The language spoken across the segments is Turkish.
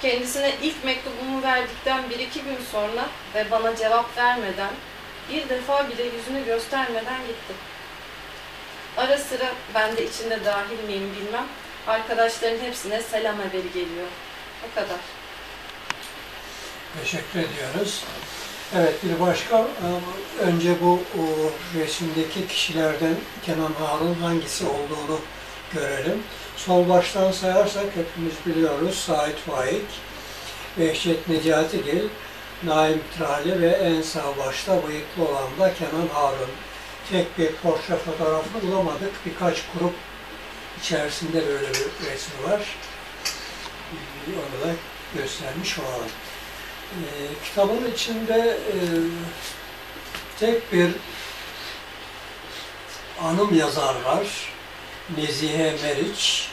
Kendisine ilk mektubumu verdikten 1-2 gün sonra ve bana cevap vermeden, bir defa bile yüzünü göstermeden gitti. Ara sıra, ben de içinde dahil miyim bilmem, arkadaşların hepsine selam haberi geliyor. O kadar. Teşekkür ediyoruz. Evet, bir başka, önce bu resimdeki kişilerden Kenan Harun hangisi olduğunu görelim. Sol baştan sayarsak hepimiz biliyoruz. Sait Faik, Behçet Necatigil, Naim Trali ve en sağ başta bıyıklı olan da Kenan Harun. Tek bir portre fotoğrafını bulamadık. Birkaç grup içerisinde böyle bir resmi var. Onu da göstermiş olalım. Kitabın içinde tek bir anım yazar var. Nezihe Meriç.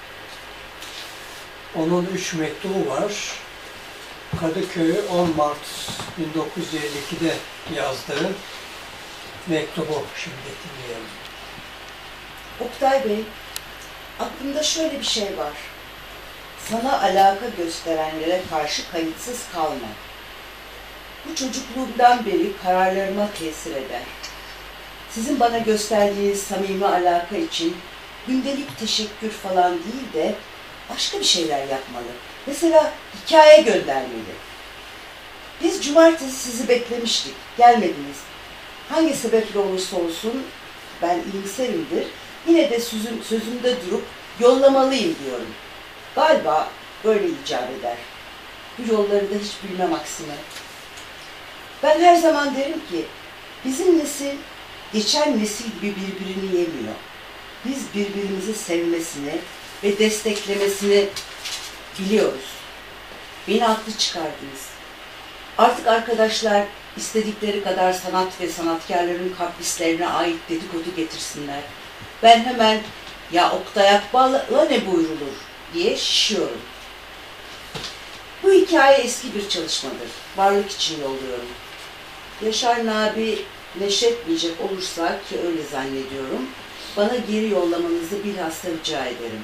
Onun 3 mektubu var. Kadıköy 10 Mart 1952'de yazdığı mektubu şimdi dinleyelim. Oktay Bey, aklımda şöyle bir şey var. Sana alaka gösterenlere karşı kayıtsız kalma. Bu çocukluğumdan beri kararlarıma tesir eder. Sizin bana gösterdiğiniz samimi alaka için gündelik teşekkür falan değil de başka bir şeyler yapmalı. Mesela hikaye göndermeli. Biz cumartesi sizi beklemiştik, gelmediniz. Hangi sebeple olursa olsun ben iyimserimdir. Yine de sözümde durup yollamalıyım diyorum. Galiba böyle icap eder. Bu yolları da hiç bilmem aksine. Ben her zaman derim ki bizim nesil geçen nesil gibi birbirini yemiyor. Biz birbirimizi sevmesini ve desteklemesini biliyoruz. Beni haklı çıkardınız. Artık arkadaşlar istedikleri kadar sanat ve sanatkarların kaprislerine ait dedikodu getirsinler. Ben hemen ya Oktay Akbal'la ne buyrulur diye şişiyorum. Bu hikaye eski bir çalışmadır. Varlık için yolluyorum. Yaşar Nabi neşretmeyecek olursa ki öyle zannediyorum, bana geri yollamanızı bilhassa rica ederim.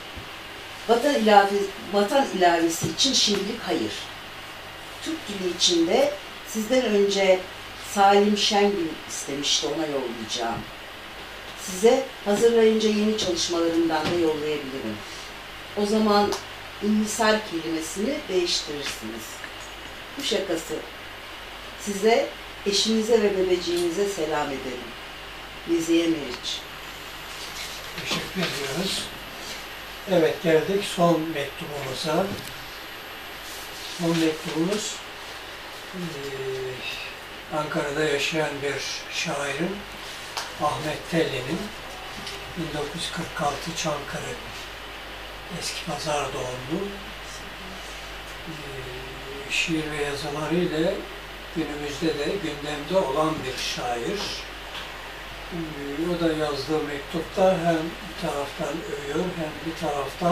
Vatan ilavesi için şimdilik hayır. Türk dili içinde sizden önce Salim Şengül istemişti, ona yollayacağım. Size hazırlayınca yeni çalışmalarımdan da yollayabilirim. O zaman inhisar kelimesini değiştirirsiniz. Bu şakası. Size, eşinize ve bebeciğinize selam ederim. Nezihe Meriç. Teşekkür ediyoruz. Evet, geldik son mektubumuza. Son mektubumuz Ankara'da yaşayan bir şairin Ahmet Telli'nin 1946 Çankırı Eskipazar doğumlu şiir ve yazılarıyla günümüzde de gündemde olan bir şair. O da yazdığı mektupta hem bir taraftan övüyor hem bir taraftan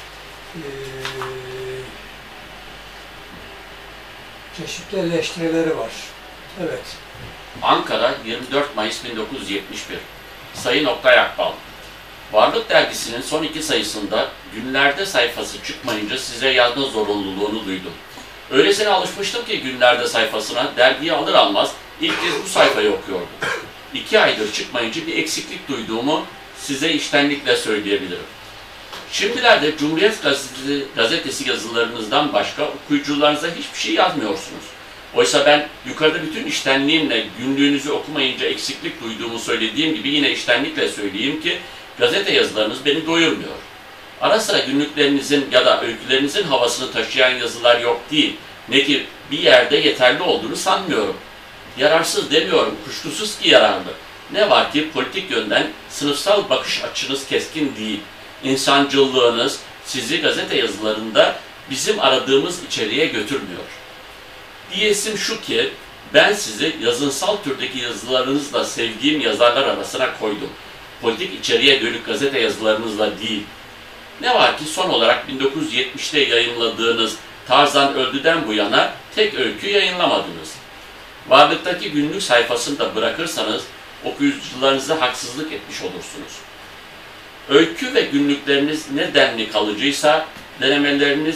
çeşitli eleştirileri var. Evet. Ankara 24 Mayıs 1971. Sayın Oktay Akbal, Varlık Dergisi'nin son 2 sayısında günlerde sayfası çıkmayınca size yazma zorunluluğunu duydum. Öylesine alışmıştım ki günlerde sayfasına, dergiyi alır almaz ilk kez bu sayfayı okuyordum. 2 aydır çıkmayınca bir eksiklik duyduğumu size içtenlikle söyleyebilirim. Şimdilerde Cumhuriyet Gazetesi yazılarınızdan başka okuyucularınıza hiçbir şey yazmıyorsunuz. Oysa ben yukarıda bütün içtenliğimle günlüğünüzü okumayınca eksiklik duyduğumu söylediğim gibi yine içtenlikle söyleyeyim ki gazete yazılarınız beni doyurmuyor. Ara sıra günlüklerinizin ya da öykülerinizin havasını taşıyan yazılar yok değil. Ne ki bir yerde yeterli olduğunu sanmıyorum. Yararsız demiyorum, kuşkusuz ki yararlı. Ne var ki politik yönden sınıfsal bakış açınız keskin değil. İnsancıllığınız sizi gazete yazılarında bizim aradığımız içeriğe götürmüyor. Diyesim şu ki, ben sizi yazınsal türdeki yazılarınızla sevdiğim yazarlar arasına koydum. Politik içeriğe dönük gazete yazılarınızla değil. Ne var ki son olarak 1970'te yayınladığınız Tarzan Öldü'den bu yana tek öykü yayınlamadınız. Varlıktaki günlük sayfasını da bırakırsanız okuyucularınıza haksızlık etmiş olursunuz. Öykü ve günlükleriniz ne denli kalıcıysa denemeleriniz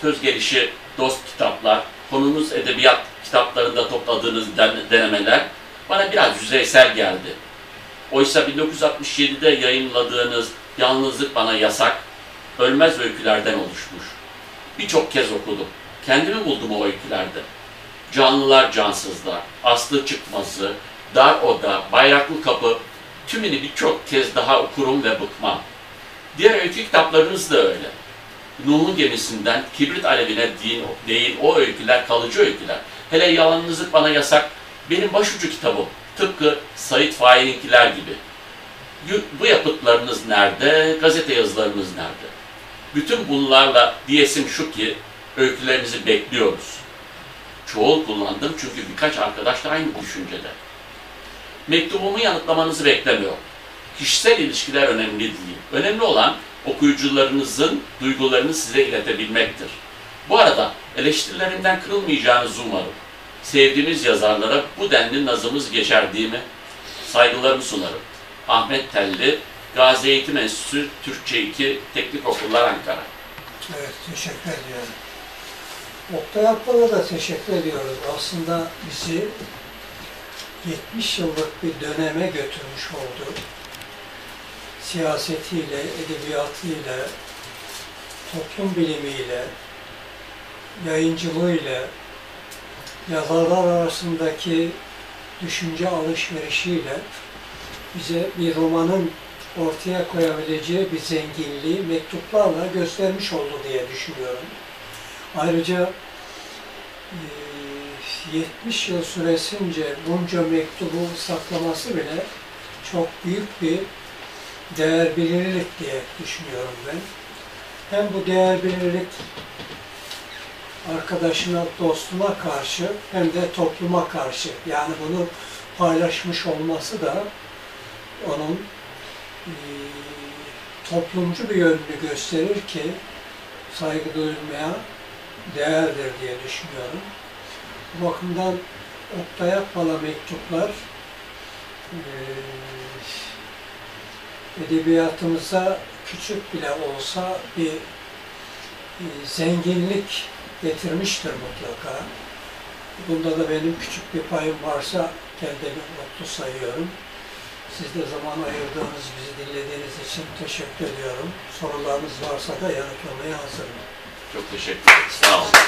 Köz gelişi dost kitaplar, konumuz edebiyat kitaplarında topladığınız denemeler bana biraz yüzeysel geldi. Oysa 1967'de yayınladığınız Yalnızlık Bana Yasak, Ölmez öykülerden oluşmuş. Birçok kez okudum. Kendimi buldum o öykülerde. Canlılar Cansızlar, Aslı Çıkmazı, Dar Oda, Bayraklı Kapı, tümünü birçok kez daha okurum ve bıkmam. Diğer öykü kitaplarınız da öyle. Nuh'un gemisinden kibrit alevine değil o öyküler kalıcı öyküler. Hele Yalnızlık Bana Yasak benim başucu kitabım. Tıpkı Sait Faik'inkiler gibi. Bu yapıtlarınız nerede? Gazete yazılarınız nerede? Bütün bunlarla diyesim şu ki öykülerinizi bekliyoruz. Çoğul kullandım çünkü birkaç arkadaş da aynı düşüncede. Mektubumu yanıtlamanızı beklemiyorum. Kişisel ilişkiler önemli değil. Önemli olan okuyucularınızın duygularını size iletebilmektir. Bu arada eleştirilerinden kırılmayacağınızı umarım. Sevdiğimiz yazarlara bu denli nazımız geçer değil mi? Saygılarımı sunarım. Ahmet Telli, Gazi Eğitim Enstitüsü Türkçe 2 Teknik Okullar Ankara. Evet, teşekkür ediyorum. Oktay Akbal'a da teşekkür ediyoruz. Aslında bizi 70 yıllık bir döneme götürmüş oldu. Siyasetiyle, edebiyatıyla, toplum bilimiyle, yayıncılığıyla, yazarlar arasındaki düşünce alışverişiyle bize bir romanın ortaya koyabileceği bir zenginliği mektuplarla göstermiş oldu diye düşünüyorum. Ayrıca 70 yıl süresince bunca mektubu saklaması bile çok büyük bir değer bilirlik diye düşünüyorum ben. Hem bu değer bilirlik arkadaşına, dostuna karşı hem de topluma karşı. Yani bunu paylaşmış olması da onun toplumcu bir yönünü gösterir ki saygı duyulmaya değerdir diye düşünüyorum. Bu bakımdan Oktay Akbal'a mektuplar edebiyatımıza küçük bile olsa bir zenginlik getirmiştir mutlaka. Bunda da benim küçük bir payım varsa kendimi mutlu sayıyorum. Siz de zaman ayırdığınız, bizi dinlediğiniz için teşekkür ediyorum. Sorularınız varsa da yanıtlamaya hazırım. Çok teşekkür ederim. Sağ olun.